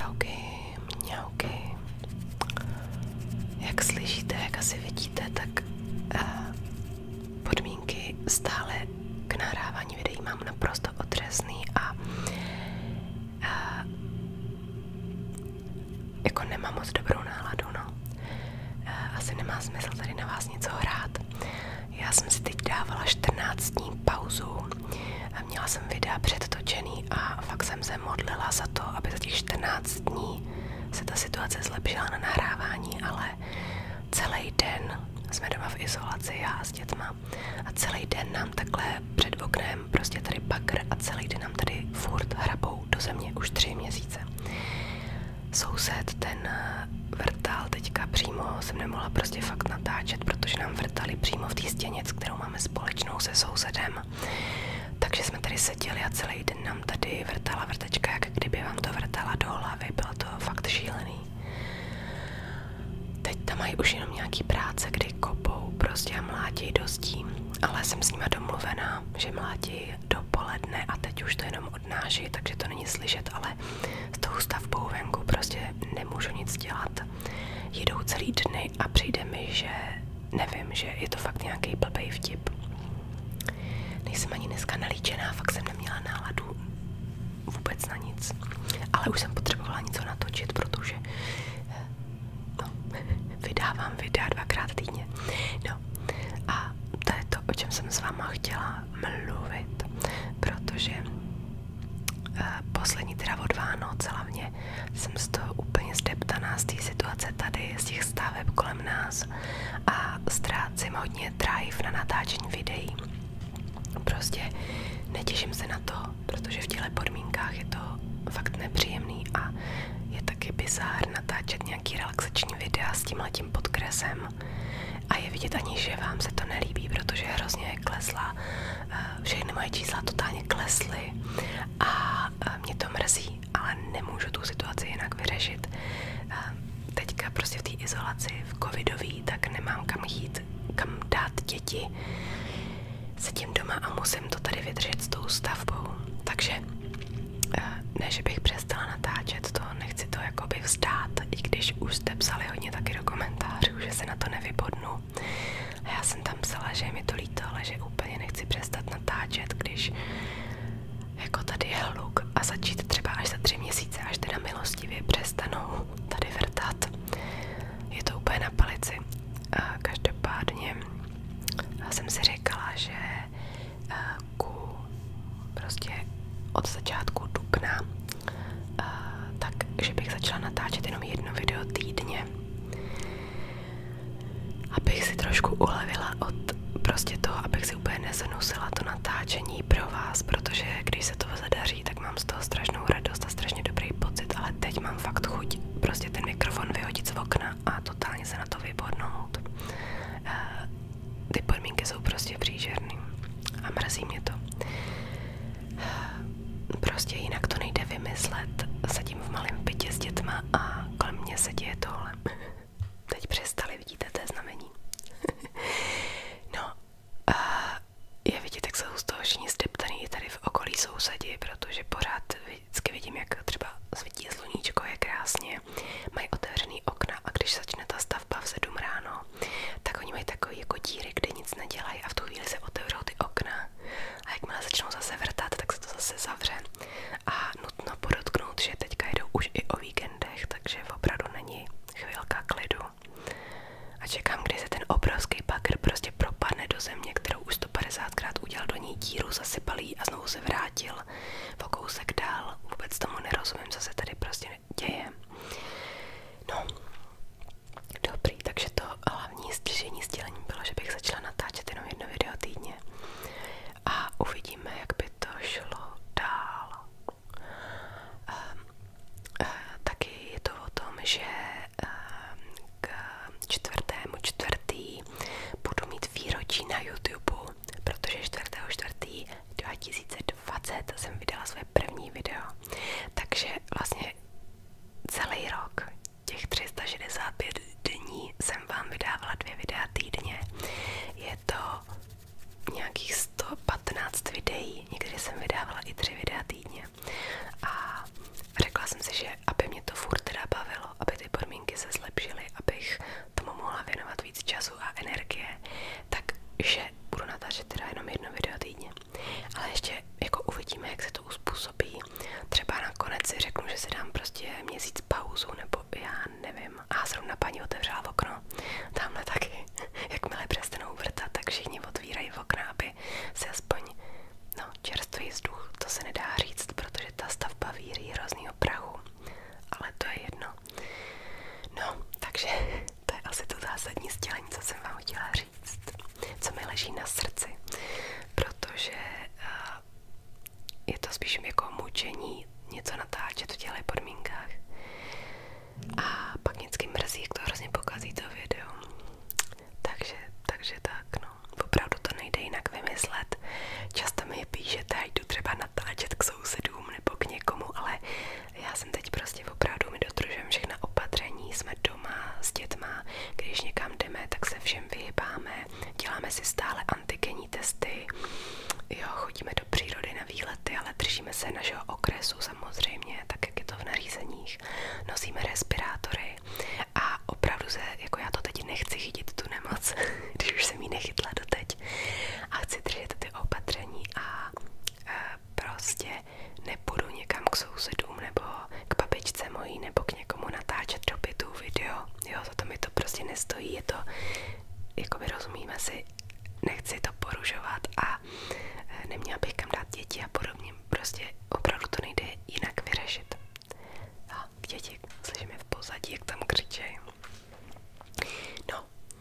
Čauky, mňauky. Jak slyšíte, jak asi vidíte, tak podmínky stále k nahrávání videí mám naprosto otřesný a jako nemám moc dobrou náladu, no. Asi nemá smysl tady na vás něco hrát. Já jsem si teď dávala 14 dní pauzu a měla jsem videa předtočený a fakt jsem se modlila za to, aby za těch 14 dní se ta situace zlepšila na nahrávání, ale celý den jsme doma v izolaci, já s dětma, a celý den nám takhle před oknem prostě tady bakr a celý den nám tady furt hrabou do země už 3 měsíce. Soused ten vrtal teďka přímo, jsem nemohla prostě fakt natáčet, protože nám vrtali přímo v té stěně, kterou máme společnou se sousedem. Takže jsme tady seděli a celý den nám tady vrtala vrtačka, jak kdyby vám to vrtala do hlavy, bylo to fakt šílený. Teď tam mají už jenom nějaký práce, kdy kopou prostě a mlátí do zdí, ale jsem s nima domluvená, že mlátí dopoledne a teď už to jenom odnáší, takže to není slyšet, ale s tou stavbou venku prostě nemůžu nic dělat. Jedou celý dny a přijde mi, že nevím, že je to fakt nějaký blbej vtip. Nejsem ani dneska nalíčená, fakt jsem neměla náladu vůbec na nic, ale už jsem potřebovala něco natočit, protože vydávám videa 2krát týdně. No a to je to, o čem jsem s váma chtěla mluvit, protože poslední teda od Vánoc hlavně jsem z toho úplně zdeptaná z té situace tady, z těch staveb kolem nás a ztrácím hodně drive na natáčení videí. Prostě netěším se na to, protože v těchto podmínkách je to fakt nepříjemný a je taky bizár natáčet nějaký relaxační videa s tímhletím podkresem a je vidět ani, že vám se to nelíbí, protože hrozně klesla, všechny moje čísla totálně klesly a mě to mrzí, ale nemůžu tu situaci jinak vyřešit. Teďka prostě v té izolaci, v covidový, tak nemám kam jít, kam dát děti. Sedím doma a musím to tady vydržet s tou stavbou, takže ne, že bych přestala natáčet, to nechci to jakoby vzdát, i když už jste psali hodně taky do komentářů, že se na to nevybodnu. A já jsem tam psala, že je mi to líto, ale že úplně nechci přestat natáčet, když jako tady je hluk a začít třeba až za 3 měsíce, až teda milostivě přestanou tady vrtat. Je to úplně na palici. A každopádně jsem si říkala, že prostě od začátku dubna, takže bych začala natáčet jenom 1 video týdně, abych si trošku ulevila od prostě toho, abych si úplně nezanusila to natáčení pro vás, protože když se to zadaří, tak mám z toho strašnou radost a strašně dobrý pocit, ale teď mám fakt chuť prostě ten mikrofon vyhodit z okna a totálně se na to vybodnout. Ty podmínky jsou prostě příšerný a mrzí mě to. Prostě jinak to nejde vymyslet. Sedím v malém bytě s dětma a kolem mě se děje tohle. Teď přestali, vidíte, to je znamení. No, je vidět, jak jsou z toho všichni zdeptaný tady v okolí sousedi, protože pořád vždycky vidím, jak třeba svítí sluníčko, je krásně, mají otevřený okna a když začne ta stavba v 7 ráno, tak oni mají takový jako díry, kde nic nedělají a v tu chvíli se otevřou ty okna a jakmile začnou zase vrtat, tak se to zase zavře. A nutno podotknout, že teďka jdou už i o víkendech, takže opravdu není chvilka klidu. A čekám, kdy se ten obrovský bakr prostě propadne do země, kterou už 150krát udělal do ní díru, zasypal jí a znovu se vrátil o kousek dál. Vůbec tomu nerozumím, co se tady prostě děje. No, dobrý, takže to hlavní sdělení bylo, že bych začala natáčet jenom 1 video týdně. A uvidíme, jak by to šlo dál. dám prostě měsíc pauzu, nebo já nevím. A zrovna paní otevřela okno, tamhle taky, jakmile přestanou vrtat, tak všichni otvírají okna, aby se aspoň, no, čerstvý vzduch, to se nedá říct, protože ta stavba víří hroznýho prachu, ale to je jedno. No, takže to je asi to zásadní sdělení, co jsem vám chtěla říct, co mi leží na srdci, protože je to spíš jako mučení něco natáčet v těchto podmínkách. A pak vždycky mrzí, jak to hrozně pokazí to video. Takže tak, no. Opravdu to nejde jinak vymyslet. Často mi píšete, a jdu třeba natáčet k sousedům nebo k někomu, ale já jsem teď prostě opravdu, my dodržujeme všechna opatření, jsme doma s dětma, když někam jdeme, tak se všem vyhybáme, děláme si stále antigenní testy, jo, chodíme do přírody na výlety, ale držíme se našeho okresu samozřejmě, tak jak je to v nařízeních, nosíme respirátory a opravdu se, jako já to teď nechci chytit tu nemoc, když už jsem ji nechytla doteď a chci držet ty opatření a prostě nepůjdu někam k sousedům nebo k babičce mojí nebo k někomu natáčet do bytu video, jo, za to mi to prostě nestojí, je to, jakoby rozumíme si, nechci to porušovat a neměla bych kam dát děti a podobně, prostě opravdu to nejde jinak vyřešit. A děti, slyším je v pozadí, jak tam křičejí. No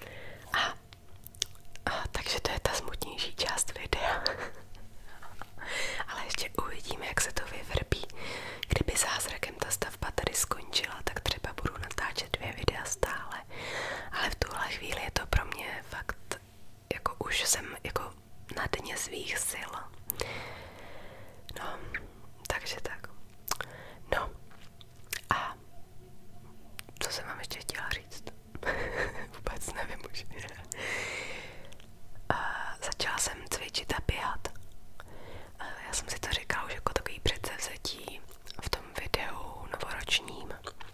a takže to je ta smutnější část videa. Ale ještě uvidíme, jak se to vyvrbí. Kdyby zázrakem ta stavba tady skončila, tak třeba budu natáčet 2 videa stále. Ale v tuhle chvíli je to pro mě fakt, jako už jsem jako na dně svých sil. No, takže tak. No, a co jsem vám ještě chtěla říct? Vůbec nevím už. Začala jsem cvičit a běhat. Já jsem si to říkala už jako takový předsevzetí v tom videu novoročním.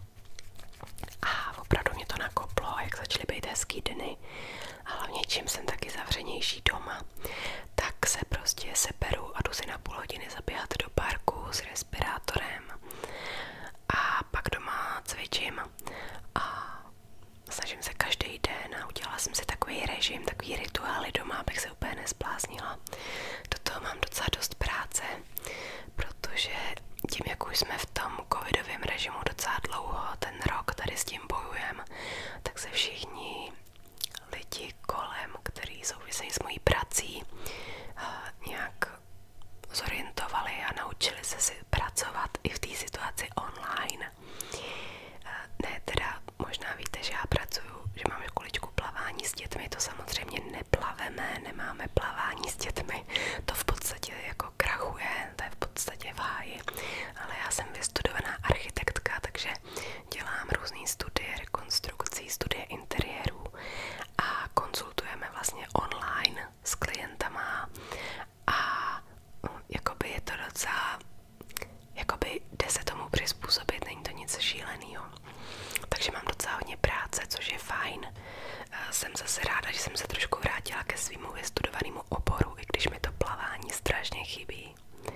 A opravdu mě to nakoplo, jak začaly být hezký dny. A hlavně čím jsem taky zavřenější doma, tak se prostě seberu a jdu si na půl hodiny zaběhat do parku s respirátorem. A pak doma cvičím a snažím se každý den a udělala jsem si takový režim, takový rituály doma, abych se úplně nezbláznila. Do toho mám docela dost práce, protože tím, jak už jsme v tom covidovém režimu docela dlouho, ten rok tady s tím bojujeme, tak se všichni lidi kolem, kteří souvisejí s mojí prací, nějak zorientovali a naučili se si pracovat i v té situaci online. Ne, teda možná víte, že já pracuju, že mám školičku plavání s dětmi, to samozřejmě neplaveme, nemáme plavání s dětmi, to v podstatě jako krachuje, to je v podstatě v háji, ale já jsem vystudovaná architektka, takže dělám různé studie rekonstrukcí, studie interiérů a konzultujeme vlastně online s klientama a jakoby je to docela, jakoby jde se tomu přizpůsobit, není to nic šílenýho. Takže mám docela hodně práce, což je fajn. Jsem zase ráda, že jsem se trošku vrátila ke svému vystudovanému oboru, i když mi to plavání strašně chybí.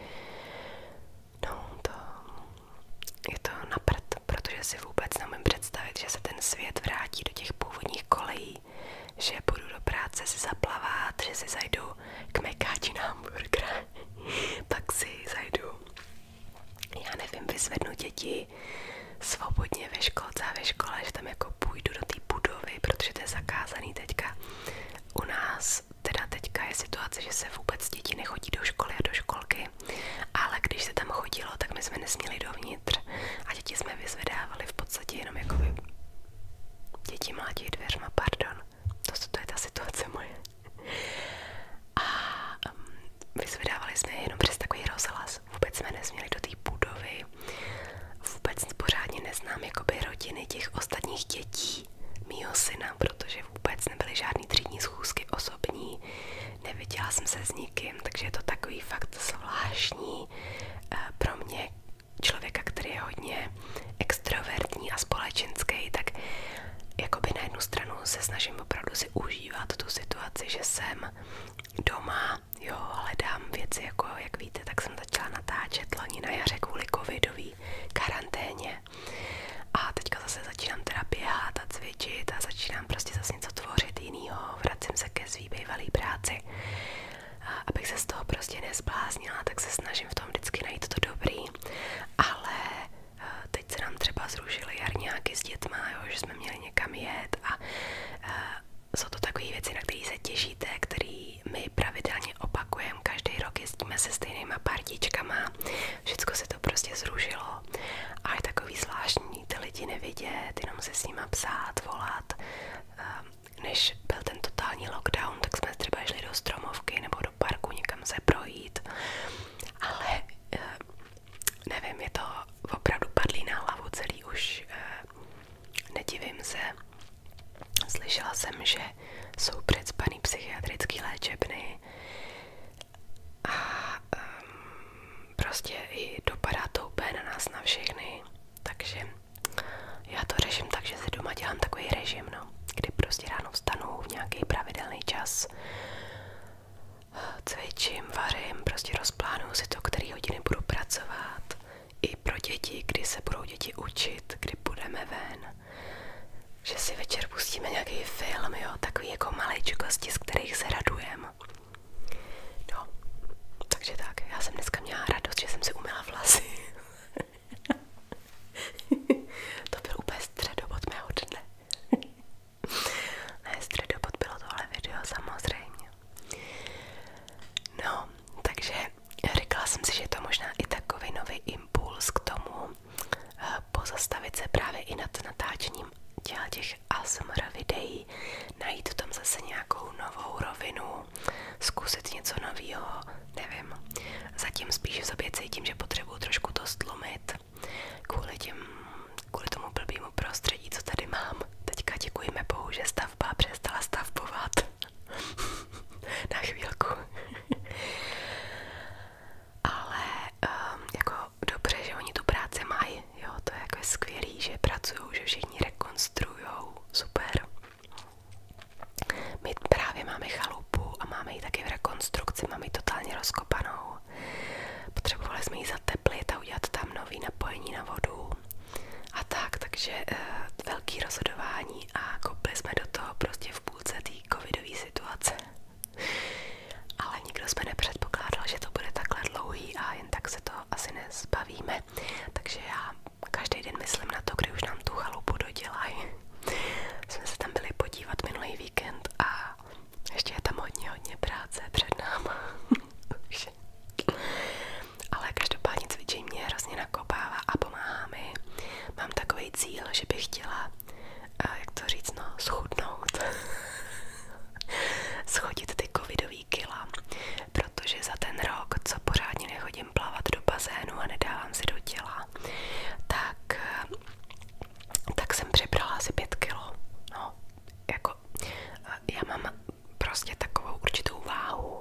No, je to na prd, protože si vůbec neumím představit, že se ten svět vrátí do těch původních kolejí, že půjdu do práce si zaplavat, že si zajdu k mekáči na hamburgera, pak si zajdu, já nevím, vyzvednu děti svobodně ve školce a ve škole, že tam jako půjdu do té budovy, protože to je zakázaný teďka. U nás teda teďka je situace, že se vůbec děti nechodí do školy a do školky, ale když se tam chodilo, tak my jsme nesměli dovnitř a děti jsme vyzvedávali v podstatě jenom jakoby děti mlátí dveřma, pardon. To je ta situace moje. A vyzvedávali jsme je jenom přes takový rozhlas. Vůbec jsme nesměli do té budovy. Vůbec pořádně neznám jakoby rodiny těch ostatních dětí mýho syna, protože vůbec nebyly žádný třídní schůzky osobní. Neviděla jsem se s nikým, takže je to takový fakt zvláštní pro mě, člověka, který je hodně extrovertní a společenský, tak jakoby na jednu stranu se snažím opravdu si užívat tu situaci, že jsem doma, jo, hledám věci, jako jak víte, tak jsem začala natáčet loni na jaře kvůli covidový karanténě zrušili jarňáky s dětma, jo, že jsme měli někam jet a jsou to takové věci, na které se těšíte, které my pravidelně opakujeme, každý rok jezdíme se stejnýma partičkama, všecko se to prostě zrušilo a je takový zvláštní ty lidi nevidět, jenom se s nima psát, volat. Než byl ten totální lockdown, tak jsme třeba šli do stromovky nebo do parku někam se projít, ale nevím, je to opravdu padlý na hlavu celý už, nedivím se. Slyšela jsem, že jsou předspaný psychiatrický léčebny a prostě i dopadá to úplně na nás na všechny, takže já to řeším tak, že si doma dělám takový režim, no, kdy prostě ráno vstanu v nějaký pravidelný čas, cvičím, vařím, prostě rozplánuju si to, který hodiny budu pracovat, i pro děti, kdy se budou děti učit, kdy půjdeme ven, že si večer pustíme nějaký film, jo, takový jako maličkosti, z kterých se radujeme. No, takže tak, já jsem dneska měla radost, že jsem si umyla vlasy. To byl úplně středobod mého dne. Ne, středobod bylo tohle video, samozřejmě. No, takže říkala jsem si, že je to možná i takový nový impuls k tomu pozastavit se právě i nad natáčením těch ASMR videí, najít v tom zase nějakou novou rovinu, zkusit něco nového, nevím. Zatím spíš v sobě cítím, že potřebuji trošku to stlumit kvůli tomu blbýmu prostředí, co tady mám. Teďka děkujeme Bohu, že stavba přestala stavbovat. Na chvílku. Ale jako dobře, že oni tu práci mají, jo, to je jako skvělý, že pracujou, že všichni rekonstruujou, super. My právě máme chalupu a máme ji taky v rekonstrukci, máme ji totálně rozkopanou. Potřebovali jsme ji zateplit a udělat tam nový napojení na vodu a tak, takže velký rozhodování a kopli jsme do toho prostě v půlce té covidové situace. Ale nikdo jsme nepředpokládal, že to bude takhle dlouhý a jen tak se to asi nezbavíme. Takže já každý den myslím na to, kdy už nám tu chalupu dodělají. Jsme se tam byli podívat minulý víkend a ještě je tam hodně práce před náma. Ale každopádně cvičení mě hrozně nakopává a pomáhá mi. Mám takový cíl, že bych chtěla, jak to říct, no, schudnout. Schodit ty covidový kila, protože za ten rok, co pořádně nechodím plavat do bazénu a nedávám si do těla, tak jsem přibrala asi 5 kilo. No, jako já mám prostě takovou určitou váhu,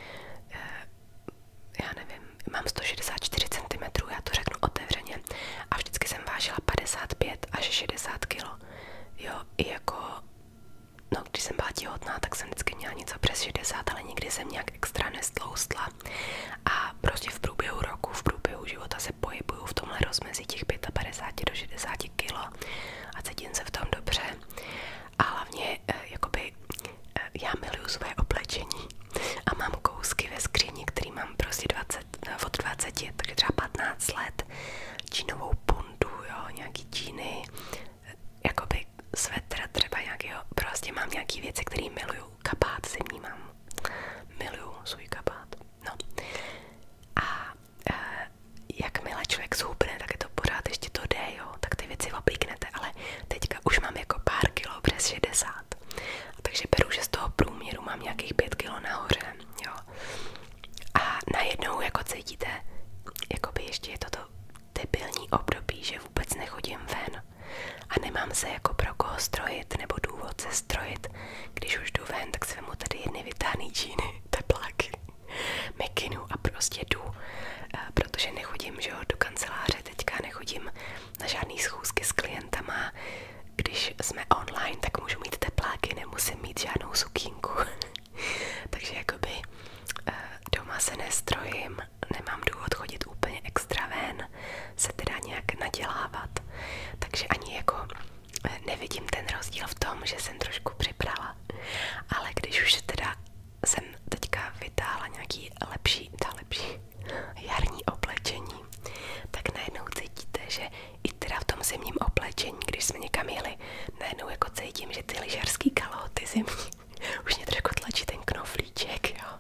já nevím, mám 164 cm, já to řeknu otevřeně, a vždycky jsem vážila 55 až 60 kg. Jo, i jako, no, když jsem byla těhotná, tak jsem vždycky měla něco přes 60, ale nikdy jsem nějak extra nestloustla. A prostě v průběhu roku, v průběhu života se pohybuju v tomhle rozmezí těch 55 do 60 kg a cítím se v tom dobře. A hlavně, jakoby, já miluju svoje oblečení a mám kousky ve skříni, který mám prostě od 20, takže třeba 15 let, džínovou bundu, jo, nějaký džíny, jakoby svetr třeba nějakýho, prostě mám nějaký věci, které miluju, kabát zimní mám, miluju svůj kabát, no. A jakmile člověk zhubne, tak je to pořád ještě to jde, jo, tak ty věci oblíknete, ale teďka už mám jako pár kilo přes 60, takže beru, že z toho průměru mám nějakých 5 kilo nahoře, jo. A najednou jako cítíte, jakoby ještě je to debilní období, že vůbec nechodím ven a nemám se jako pro koho strojit nebo důvod se strojit. Když už jdu ven, tak si vemu tady jedny vytáhný džíny, tepláky, mikinu a prostě jdu, protože nechodím, že jo, do kanceláře, teďka nechodím na žádný schůzky s klientama. Když jsme online, tak můžu mít tepláky, nemusím mít žádnou sukínku. Takže jakoby doma se nestrojím, nemám důvod chodit úplně extra ven, se teda nějak nadělávat. Takže ani jako nevidím ten rozdíl v tom, že jsem trošku přibrala. Ale když už teda jsem teďka vytáhla nějaký lepší jarní oblečení, tak najednou cítíte, že i teda v tom zimním oblečení, když jsme někam jeli. Najednou jako cítím, že ty lyžařský kalhoty zimní už mě trošku tlačí ten knoflíček, jo.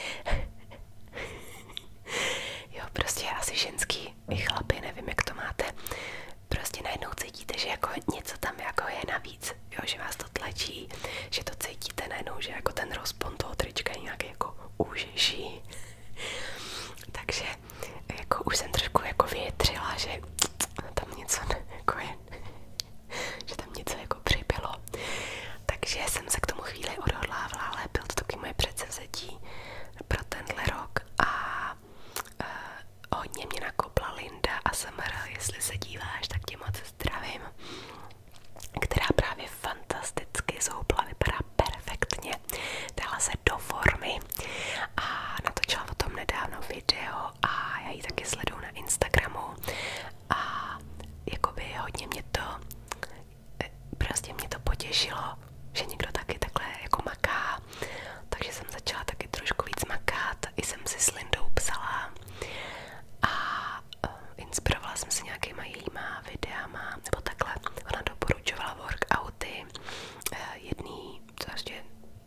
Jo, prostě asi ženský i chlapi, nevím, jak to máte. Prostě najednou cítíte, že jako něco tam jako je navíc, jo, že vás to tlačí, že to cítíte najednou, že jako ten rozpon toho trička je nějaký jako úžeší. Takže jako už jsem trošku jako vyjetřila, že tam něco jako je, že tam něco jako přibylo. Takže jsem se k tomu chvíli odhodlávala, ale byl to taky moje předsevzetí pro tenhle rok a hodně mě nakopla Linda a Samara, jestli se díváš, tak tě moc zdravím, která právě fantasticky zhoupla, vypadá perfektně, dala se do formy a natočila o tom nedávno video a já ji taky sleduju na Instagramu a jakoby hodně mě to, prostě mě to potěšilo, že někdo taky takhle jako maká, takže jsem začala taky trošku víc makat, i jsem si s Lindou psala a inspirovala jsem se nějakýma jejíma videama, nebo takhle, ona doporučovala workouty, jedný, prostě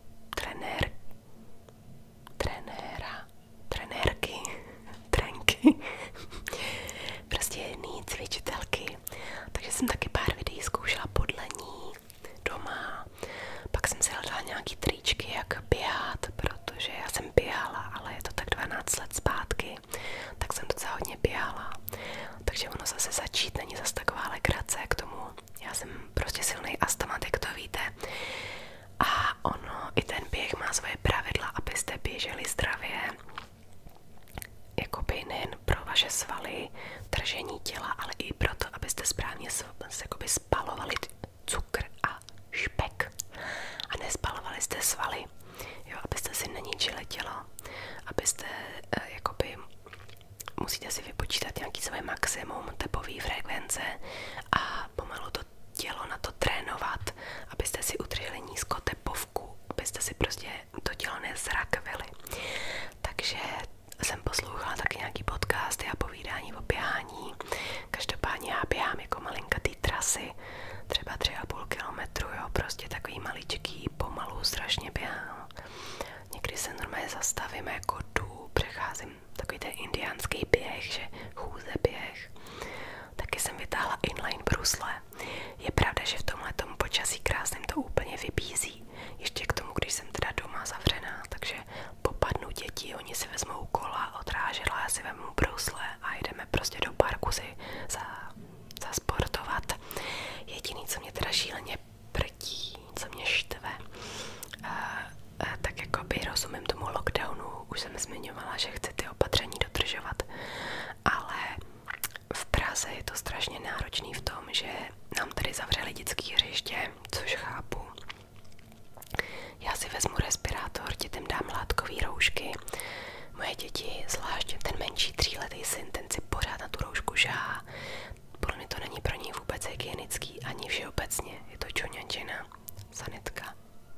trenky, prostě jedný cvičitelky, takže jsem taky pár videí zkoušela podle ní doma, pak jsem si hledala nějaký tričky, jak běhat, protože já jsem běhala, ale je to tak 12 let zpátky, tak jsem docela hodně běhala, takže ono zase začít není zase taková legrace k tomu, já jsem prostě silný astmat, jak to víte, a ono, i ten běh má svoje pravidla, abyste běželi zdravě, jakoby nejen pro vaše svaly, držení těla, ale i proto, abyste správně jakoby spalovali cukr a špek a nespalovali jste svaly, jo, abyste si neníčili tělo, abyste jakoby musíte si vypočítat nějaký své maximum tepové frekvence a pomalu to tělo na to trénovat, abyste si udrželi nízkotepovku, abyste si prostě to tělo nezrakvili. Takže jsem poslouchala taky nějaký podcasty a povídání o běhání. Každopádně já běhám jako malinkatý trasy, třeba 3,5 kilometru, jo, prostě takový maličký, pomalu strašně běhám. Někdy se normálně zastavím, jako jdu, přecházím takový ten indiánský běh, že chůze běh. Taky jsem vytáhla inline brusle. Je pravda, že v tomhletom počasí krásným to úplně vybízí. Ještě k tomu, když jsem teda doma zavřená, takže popadnou děti, oni si vezmou kola, odrážela, já si vezmu brusle a jdeme prostě do parku si zasportovat. Jediný, co mě teda šíleně prtí, co mě štve, tak jakoby rozumím tomu lockdownu, už jsem zmiňovala, že chci ty opatření dodržovat, ale v Praze je to strašně náročný v tom, že nám tady zavřeli dětské hřiště, což chápu. Já si vezmu respirátor, dětem dám látkový roušky. Moje děti, zvlášť ten menší 3letý syn, ten si pořád na tu roušku žáhá. Podle mě to není pro něj vůbec hygienický, ani všeobecně. Je to čoňančina, sanitka.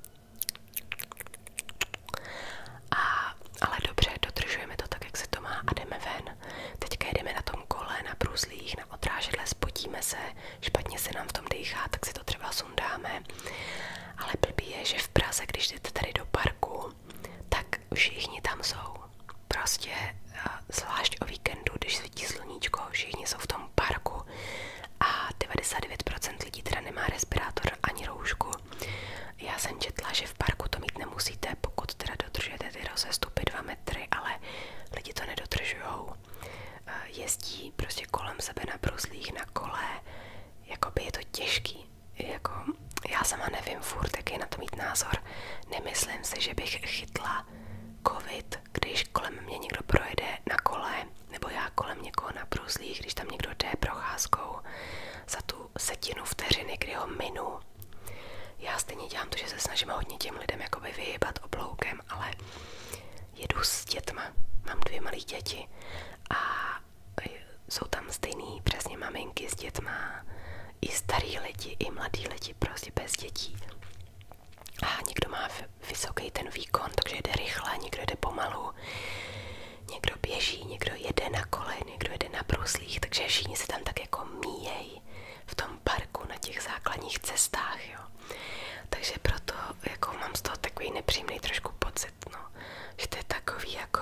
Ale dobře, dodržujeme to tak, jak se to má a jdeme ven. Teďka jedeme na tom kole, na bruslích, na odrážedle, spotíme se, špatně se nám v tom dýchá, tak si to třeba sundáme. Ale blbý je, že v Praze, když jdete tady do parku, tak všichni tam jsou. Prostě zvlášť o víkendu, když svítí sluníčko, všichni jsou v tom parku a 99% lidí teda nemá respirátor ani roušku. Já jsem četla, že v parku to mít nemusíte, pokud teda dodržujete ty rozestupy 2 metry, ale lidi to nedodržujou. Jezdí prostě kolem sebe na bruslích, na kole, jakoby je to těžký. Jako, já sama nevím furt, jaký na to mít názor. Nemyslím si, že bych chytla covid, když kolem mě někdo projede na kole, nebo já kolem někoho na bruslích, když tam někdo jde procházkou za tu 1/10 vteřiny, kdy ho minu. Já stejně dělám to, že se snažím hodně těm lidem jakoby vyjebat obloukem, ale jedu s dětma, mám 2 malé děti a jsou tam stejný přesně maminky s dětma, i starý lidi, i mladí lidi, prostě bez dětí. A někdo má vysoký ten výkon, takže jede rychle, někdo jede pomalu, někdo běží, někdo jede na kole, někdo jede na bruslích, takže všichni se tam tak jako míjejí v tom parku ranních cestách, jo. Takže proto jako mám z toho takový nepříjemný trošku pocit, no, že to je takový jako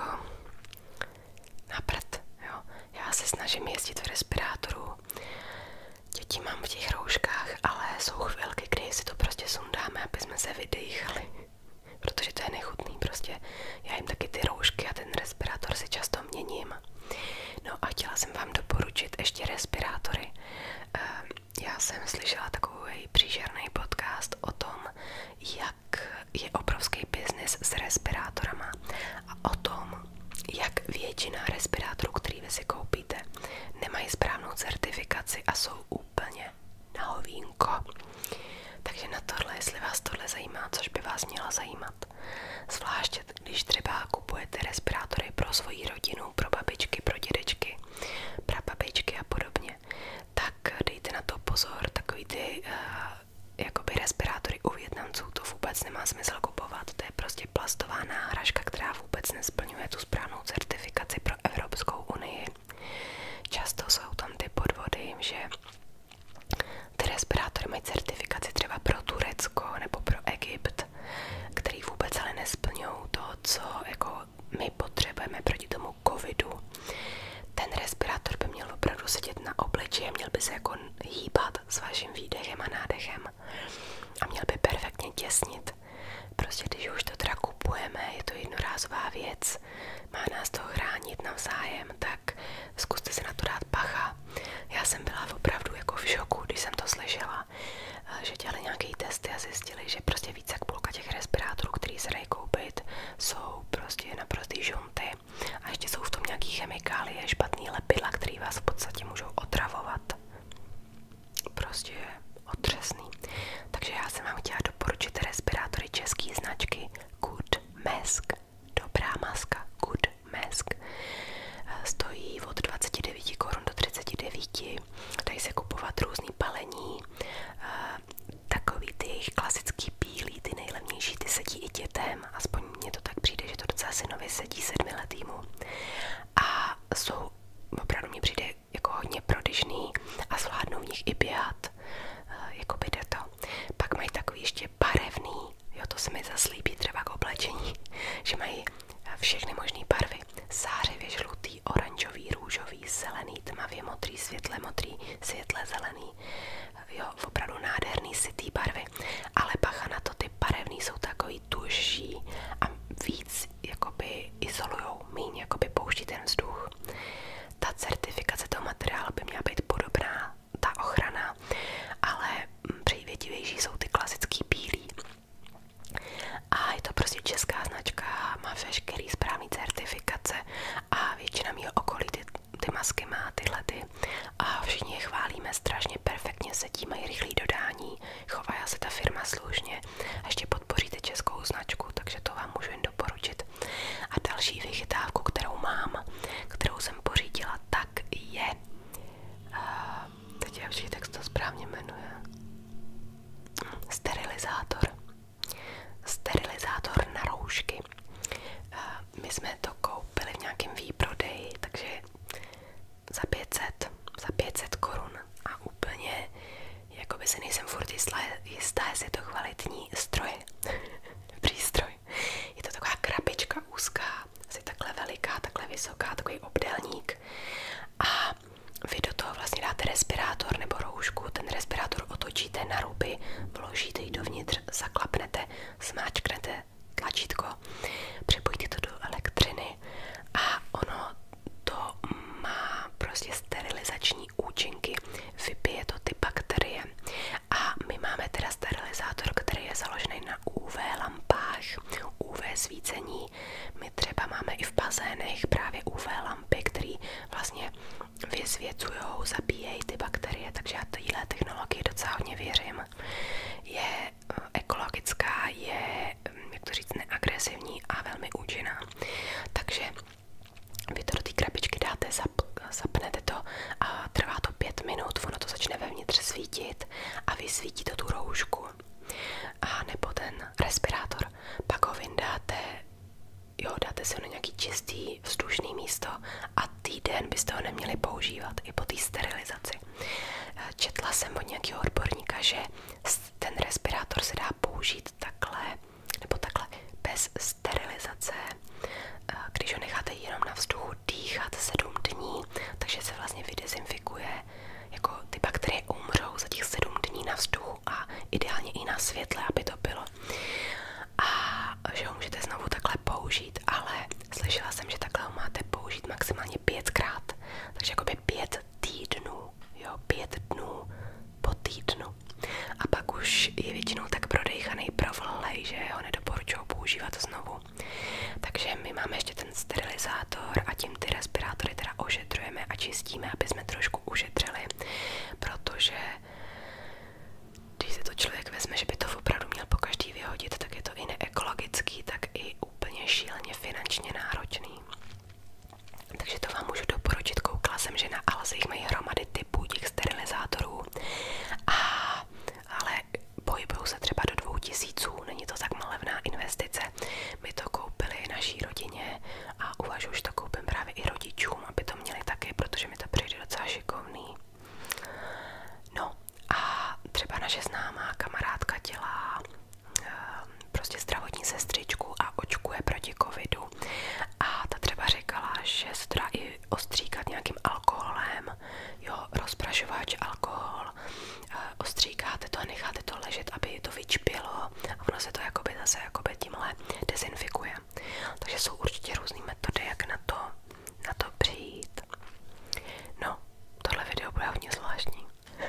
na prd, jo. Já se snažím jezdit v respirátoru, děti mám v těch rouškách, ale jsou chvilky, kdy si to prostě sundáme, aby jsme se vydýchali, protože to je nechutný prostě. Já jim taky ty roušky a ten respirátor si často měním. No a chtěla jsem vám doporučit ještě respirátory. Já jsem slyšela takový příšerný podcast o tom, jak je obrovský biznis s respirátorama a o tom, jak většina respirátorů, který vy si koupíte, nemají správnou certifikaci a jsou úplně na hovínko. Takže na tohle, jestli vás tohle zajímá, což by vás měla zajímat, zvláště když třeba kupujete respirátory pro svoji rodinu, pro babičky, pro dědečky, prababičky a podobně, tak dejte na to pozor, takový ty jakoby respirátory u Vietnamců, to vůbec nemá smysl kupovat, to je prostě plastová náhražka, která vůbec nesplňuje tu správnou certifikaci pro Evropskou unii. Často jsou tam ty podvody, že ty respirátory mají certifikaci třeba pro Turecko nebo pro Egypt, který vůbec ale nesplňují to, co jako my potřebujeme proti tomu covidu. Ten respirátor by měl opravdu sedět na obličeji, měl by se jako hýbat s vaším výdechem a nádechem a měl by perfektně těsnit. Prostě když už to teda kupujeme, je to jednorázová věc, má nás to chránit navzájem, tak zkuste se na to dát bacha. Já jsem byla opravdu jako v šoku, když jsem to slyšela, že dělali nějaký testy a zjistili, že prostě více jak půlka těch respirátorů, který se dají koupit, jsou prostě naprostý žunty a ještě jsou v tom nějaký chemikálie, špatný lepidla, který vás v podstatě můžou otravovat. Prostě otřesný. Takže já jsem vám chtěla doporučit respirátory české značky Good Mask. Dobrá maska, Good Mask. Stojí od 29 korun do 39. Dají se kupovat různý balení. Takový ty jejich klasický bílý, ty nejlevnější, ty sedí i dětem. Aspoň mně to tak přijde, že to docela synovi sedí 7letýmu. A jsou, opravdu mi přijde jako hodně prodyšný a zvládnou v nich i běhat. Jako by jde to. Pak mají takový ještě barevný, jo, to se mi zase líbí třeba k oblečení, že mají všechny možné barvy. Zářivě žlutý, oranžový, růžový, zelený, tmavě modrý, světle modrý, světle zelený. Jo, opravdu nádherný sytý barvy. Ale bacha na to, ty barevný jsou takový tužší a víc jakoby izolujou, míň jakoby pouští ten vzduch. Ta certifikace toho materiálu by měla být podobná, ta ochrana, ale přívětivější jsou ty klasický bílý. A je to prostě česká značka, má veškerý správný certifikace a většina mýho okolí ty masky má tyhle a všichni je chválíme, strašně perfektně sedí, mají rychlý dodání, chová se ta firma slušně a ještě podpoříte českou značku, takže to vám můžu jen doporučit. A další vychytávku, kterou mám, kterou jsem pořídila, tak je teď já vždyť, jak se to správně jmenuje, sterilizátor na roušky. My jsme to koupili v nějakém výprodeji, takže za 500 korun a úplně jakoby se nejsem furt jistá, jestli je to kvalitní přístroj. Je to taková krabička úzká, asi takhle veliká, takhle vysoká, takový obdélník a vy do toho vlastně dáte respirátor nebo roušku, ten respirátor otočíte na ruby, vložíte ji dovnitř, zaklapnete, smáčknete tlačítko, připojíte to do elektřiny a ono to má prostě sterilizační účinky, vybije to ty bakterie a my máme teda sterilizátor, který je založený na UV lampách, UV svícení. My třeba máme i v bazénech právě UV lampy, které vlastně vyzvěcujou, zabíjejí ty bakterie, takže já téhle technologii docela hodně věřím. Je ekologická, je, jak to říct, neagresivní a velmi účinná. Takže vy to do té krabičky dáte, zapnete to a trvá to 5 minut, ono to začne vevnitř svítit a vysvítí to tu roušku a nebo ten respirátor. Pak ho vyndáte, jo, dáte si ho na nějaký čistý vzdušný místo a týden byste ho neměli používat i po té sterilizaci. Četla jsem od nějakého odborníka, že světle, aby to bylo. A že ho můžete znovu takhle použít, ale slyšela jsem, že takhle ho máte použít maximálně 5krát. Takže jakoby 5 týdnů, jo, 5 dnů po týdnu. A pak už je většinou tak prodejchaný, provlhlej, že ho nedoporučuji používat znovu. Takže my máme ještě ten sterilizátor a tím ty respirátory teda ošetřujeme a čistíme, aby jsme trošku ušetřili, protože když se to člověk vezme, že by to opravdu měl po každý vyhodit, tak je to i neekologický, tak i úplně šíleně finančně náročný. Takže to vám můžu doporučit. Koukala jsem, že na Alze jich mají hromady typů těch sterilizátorů, ale pohybují se třeba do 2000, není to tak malevná investice. My to koupili naší rodině a uvažuji, že to koupím právě i rodičům, aby to měli taky, protože mi to přijde docela šikovný. No a třeba naše známá kamarádka dělá prostě zdravotní sestřičku a očkuje proti covidu. A ta třeba říkala, že se to dá i ostříkat nějakým alkoholem, jo, rozprašovač, alkohol, ostříkáte to a necháte to ležet, aby to vyčpělo a ono se to jakoby zase jakoby tímhle dezinfikuje. Takže jsou určitě různé metody, jak na to přijít. No, tohle video bude hodně zvláštní.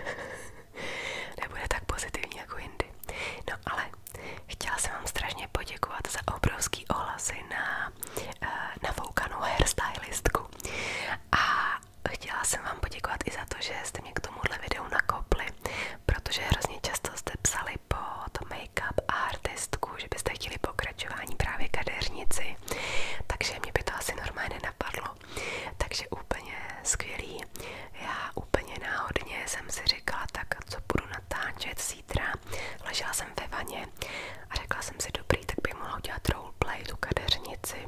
Nebude tak pozitivní jako jindy. No ale chtěla jsem vám strašně poděkovat za obrovský ohlasy na nafoukanou hairstylistku. A chtěla jsem vám poděkovat i za to, že jste mě k tomuhle videu nakopli, protože hrozně často jste psali pod make-up artistku, že byste chtěli pokračování právě kadeřnici. Takže mě by to asi normálně nenapadlo. Takže úplně skvělý. Já úplně náhodně jsem si říkala, tak co budu natáčet zítra. Ležela jsem ve vaně a řekla jsem si, dobrý, tak bych mohla udělat roleplay, tu kadeřnici.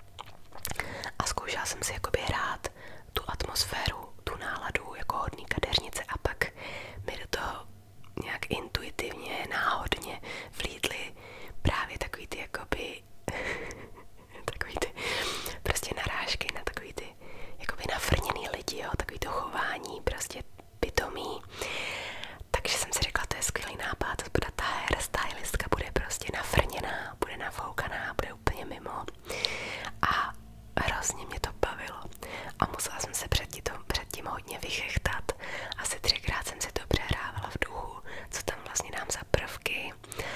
A zkoušela jsem si jakoby hrát tu atmosféru, tu náladu jako hodný kadeřnice a pak mi do toho nějak intuitivně, náhodně vlídly právě takový ty jakoby takový ty prostě narážky na takový ty jakoby nafrněný lidi, jo, takový to chování prostě pitomý. Takže jsem si řekla, to je skvělý nápad, ta hairstylistka bude prostě nafrněná, bude nafoukaná, bude úplně mimo. A hrozně mě to bavilo a musela jsem se předtím hodně vychechtat. Asi 3krát jsem si to přehrávala v duchu, co tam vlastně dám za prvky,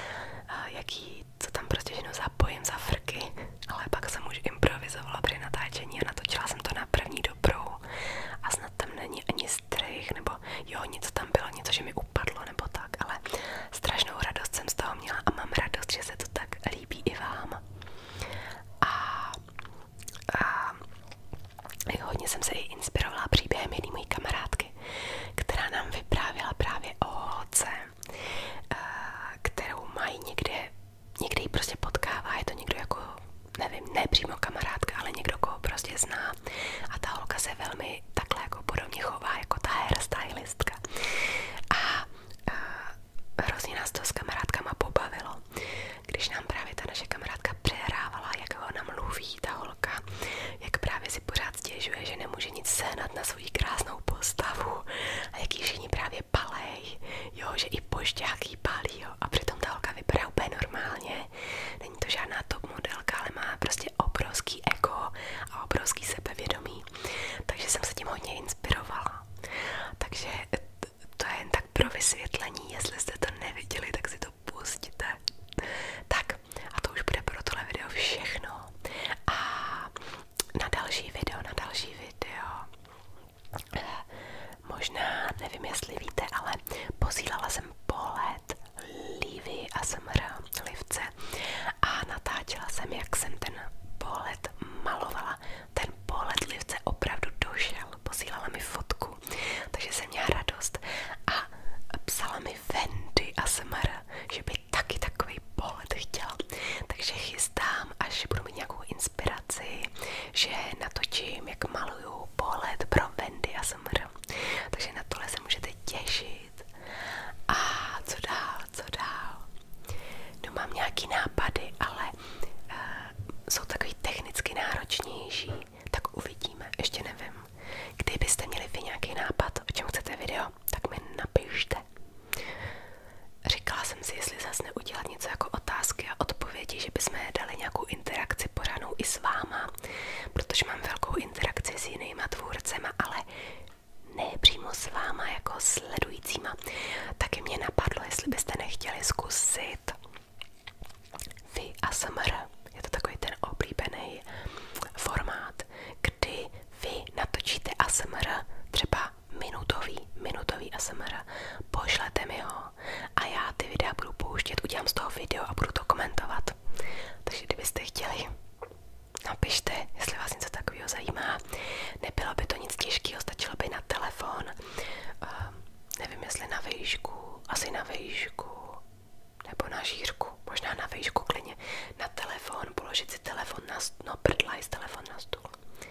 co tam prostě ženu zapojím za frky, ale pak jsem už improvizovala při natáčení a natočila jsem to na první dobrou a snad tam není ani strych, nebo jo, něco tam bylo, něco, že mi upadlo nebo tak, ale strašnou radost jsem z toho měla a mám radost, že se to tak líbí i vám. Hodně jsem se i inspirovala příběhem jedné mojí kamarádky, která nám vyprávěla právě o holce, kterou mají někde ji prostě potkává, je to někdo jako, nevím, ne přímo kamarádka, ale někdo, koho prostě zná a ta holka se velmi takhle jako podobně chová jako ta hairstylistka. A hrozně nás to s kamarádkama pobavilo, když nám právě ta naše kamarádka přehrávala, jak ho namluví ta holka, jak právě si pořád stěžuje, že nemůže nic sehnat na svou krásnou postavu a jak jí všichni právě palej, jo, že i pošťák jí pálí, jo, a přitom ta holka vypadá úplně normálně, není to žádná top modelka, ale má prostě obrovský ego a obrovský sebevědomí, takže jsem se tím hodně inspirovala. Takže to je jen tak pro vysvětlení, jestli jste to neviděli, tak si to pustíte. Tak a to už bude pro tohle video všechno. A na další video, možná, nevím jestli víte, ale posílala jsem pohled Livy ASMR Livce a natáčela jsem, jak jsem ten pohled malovala. Ten pohled Livce opravdu došel, posílala mi fotku, takže jsem měla radost a psala mi Wendy ASMR, jestli byste nechtěli zkusit vy ASMR. Je to takový ten oblíbený formát, kdy vy natočíte ASMR, třeba minutový ASMR, pošlete mi ho a já ty videa budu pouštět, udělám z toho video a budu to komentovat. Takže kdybyste chtěli, napište, jestli vás něco takového zajímá. Nebylo by to nic těžkého, stačilo by na telefon, nevím jestli na výšku, asi na výšku, nebo na šířku, možná na výšku klidně, na telefon, položit si telefon na stůl, no prdlajs, telefon na stůl.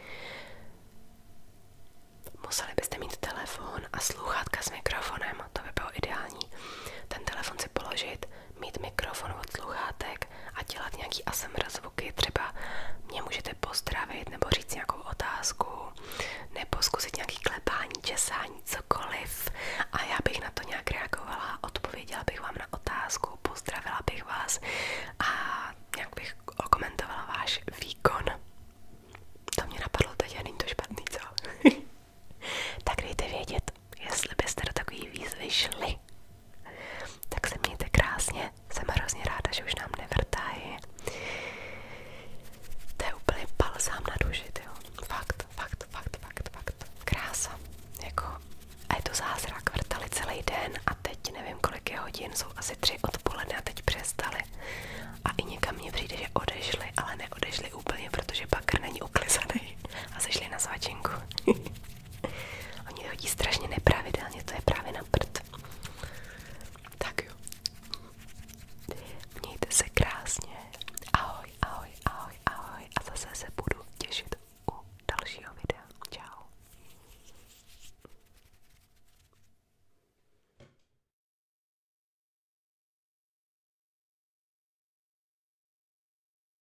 Museli byste mít telefon a sluchátka s mikrofonem, to by bylo ideální. Ten telefon si položit, mít mikrofon od sluchátek a dělat nějaký ASMR zvuky, třeba mě můžete pozdravit nebo říct nějakou otázku, nebo zkusit nějaký klepání, česání, cokoliv a já bych na to nějak reagovala, odpověděla bych vám na otázku, pozdravila bych vás a nějak bych okomentovala váš výkon. To mě napadlo teď a není to špatný, co? Tak dejte vědět, jestli byste do takový výzvy šli. Tak se mějte krásně, jsem hrozně ráda, že už nám nevrtají. To je úplně balzám na duši, tyjo. Fakt. Krása. Jako, a je to zázrak, vrtali celý den a teď nevím kolik je hodin, jsou asi 3